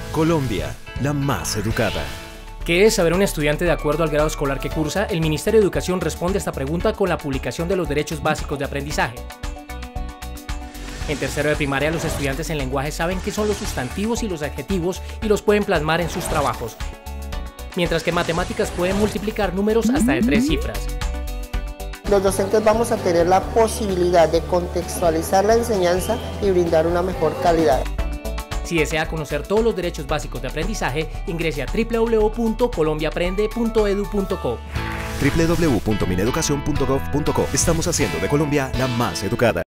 Colombia, la más educada. ¿Qué es saber un estudiante de acuerdo al grado escolar que cursa? El Ministerio de Educación responde a esta pregunta con la publicación de los derechos básicos de aprendizaje. En tercero de primaria, los estudiantes en lenguaje saben qué son los sustantivos y los adjetivos y los pueden plasmar en sus trabajos, mientras que en matemáticas pueden multiplicar números hasta de 3 cifras. Los docentes vamos a tener la posibilidad de contextualizar la enseñanza y brindar una mejor calidad. Si desea conocer todos los derechos básicos de aprendizaje, ingrese a www.colombiaaprende.edu.co. www.mineducacion.gov.co. Estamos haciendo de Colombia la más educada.